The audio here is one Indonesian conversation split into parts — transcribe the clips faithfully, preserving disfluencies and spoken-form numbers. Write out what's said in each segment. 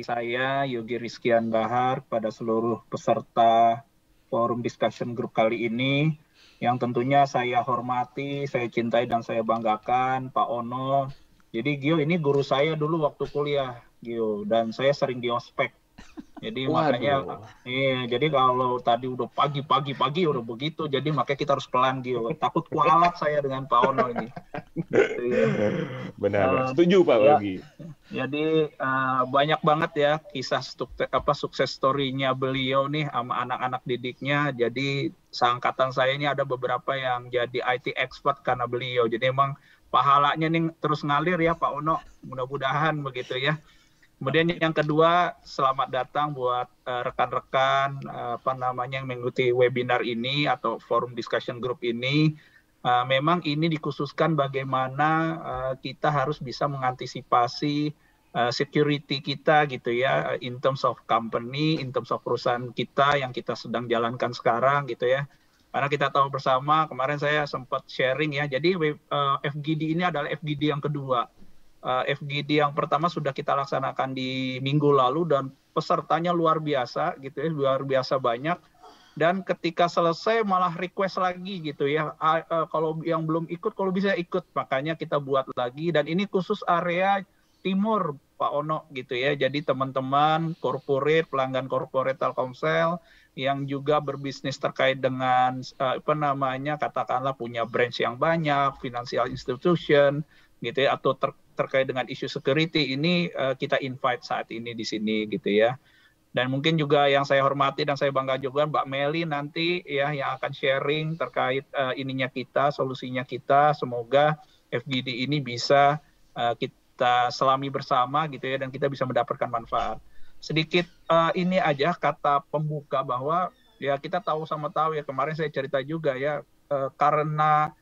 saya Yogi Rizkian Bahar pada seluruh peserta forum discussion group kali ini yang tentunya saya hormati, saya cintai dan saya banggakan Pak Ono. Jadi Gio ini guru saya dulu waktu kuliah, Gio, dan saya sering di ospek. Jadi makanya, Waduh. iya, jadi kalau tadi udah pagi-pagi pagi udah begitu, jadi makanya kita harus pelan Gio. Takut kualat saya dengan Pak Ono ini. Gitu ya. Benar, Uh, setuju Pak ya, Yogi. jadi uh, banyak banget ya kisah sukses apa sukses story-nya beliau nih sama anak-anak didiknya. Jadi seangkatan saya ini ada beberapa yang jadi I T expert karena beliau. Jadi emang pahalanya nih terus ngalir ya Pak Ono. Mudah-mudahan begitu ya. Kemudian yang kedua, selamat datang buat uh, rekan-rekan uh, apa namanya yang mengikuti webinar ini atau forum discussion group ini. Uh, memang ini dikhususkan bagaimana uh, kita harus bisa mengantisipasi uh, security kita gitu ya, in terms of company, in terms of perusahaan kita yang kita sedang jalankan sekarang gitu ya. Karena kita tahu bersama, kemarin saya sempat sharing ya, jadi uh, F G D ini adalah F G D yang kedua. Uh, F G D yang pertama sudah kita laksanakan di minggu lalu dan pesertanya luar biasa gitu ya, luar biasa banyak. Dan ketika selesai malah request lagi gitu ya, uh, uh, kalau yang belum ikut kalau bisa ikut, makanya kita buat lagi. Dan ini khusus area timur Pak Ono gitu ya, jadi teman-teman corporate, pelanggan corporate Telkomsel yang juga berbisnis terkait dengan uh, apa namanya katakanlah punya branch yang banyak, financial institution gitu ya, atau ter terkait dengan isu security ini uh, kita invite saat ini di sini gitu ya. Dan mungkin juga yang saya hormati dan saya bangga juga Mbak Meli nanti ya yang akan sharing terkait uh, ininya kita, solusinya kita. Semoga F G D ini bisa uh, kita selami bersama gitu ya dan kita bisa mendapatkan manfaat. Sedikit uh, ini aja kata pembuka bahwa ya kita tahu sama tahu ya kemarin saya cerita juga ya uh, karena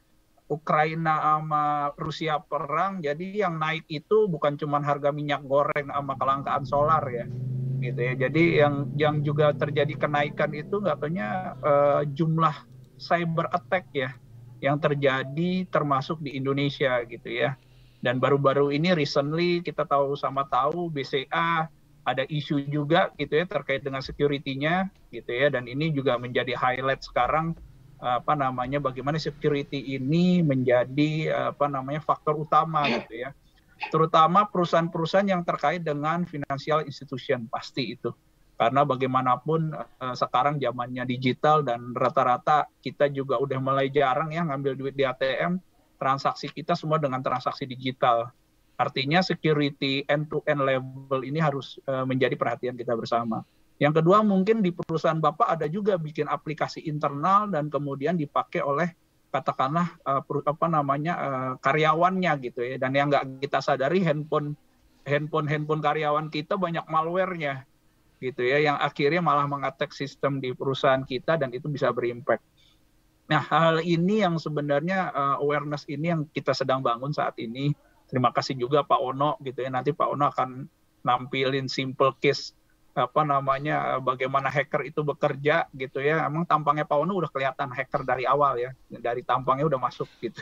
Ukraina sama Rusia perang, jadi yang naik itu bukan cuma harga minyak goreng sama kelangkaan solar ya. Gitu ya. Jadi yang yang juga terjadi kenaikan itu katanya uh, jumlah cyber attack ya yang terjadi termasuk di Indonesia gitu ya. Dan baru-baru ini recently kita tahu sama tahu B C A ada isu juga gitu ya terkait dengan security-nya gitu ya dan ini juga menjadi highlight sekarang apa namanya bagaimana security ini menjadi apa namanya faktor utama gitu ya. Terutama perusahaan-perusahaan yang terkait dengan financial institution pasti itu. Karena bagaimanapun eh, sekarang zamannya digital dan rata-rata kita juga udah mulai jarang ya ngambil duit di A T M, transaksi kita semua dengan transaksi digital. Artinya security end-to-end level ini harus eh, menjadi perhatian kita bersama. Yang kedua mungkin di perusahaan Bapak ada juga bikin aplikasi internal dan kemudian dipakai oleh katakanlah uh, apa namanya uh, karyawannya gitu ya dan yang nggak kita sadari handphone handphone handphone karyawan kita banyak malware-nya gitu ya yang akhirnya malah mengattack sistem di perusahaan kita dan itu bisa berimpact. Nah hal ini yang sebenarnya uh, awareness ini yang kita sedang bangun saat ini. Terima kasih juga Pak Ono gitu ya nanti Pak Ono akan nampilin simple case apa namanya bagaimana hacker itu bekerja gitu ya. Emang tampangnya Pak Ono udah kelihatan hacker dari awal ya. Dari tampangnya udah masuk gitu.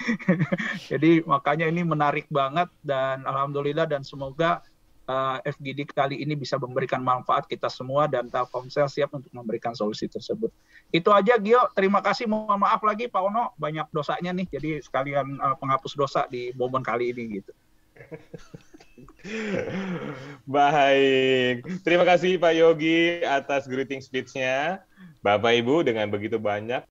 Jadi makanya ini menarik banget dan alhamdulillah dan semoga uh, F G D kali ini bisa memberikan manfaat kita semua dan Telkomsel siap untuk memberikan solusi tersebut. Itu aja Gio, terima kasih. Mohon maaf lagi Pak Ono banyak dosanya nih. Jadi sekalian uh, penghapus dosa di momen kali ini gitu. Baik, terima kasih Pak Yogi atas greeting speech-nya. Bapak Ibu dengan begitu banyak